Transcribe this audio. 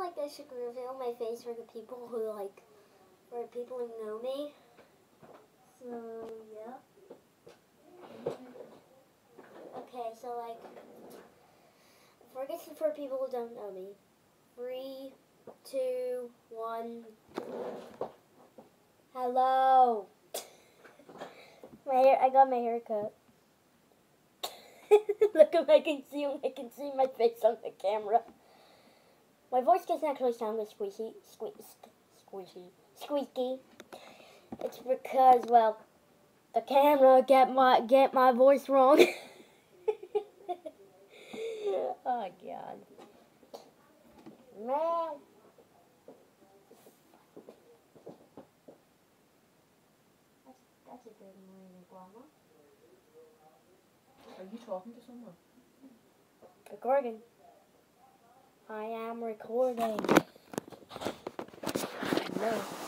like I should reveal my face for the people who for people who know me. So yeah. Okay, so for people who don't know me. 3, 2, 1. Hello. I got my hair cut. Look, if I can see my face on the camera. My voice doesn't actually sound as squeaky. It's because, well, the camera get my voice wrong. Oh God. Man. That's a good morning, Grandma. Are you talking to someone? Recording. I am recording. No.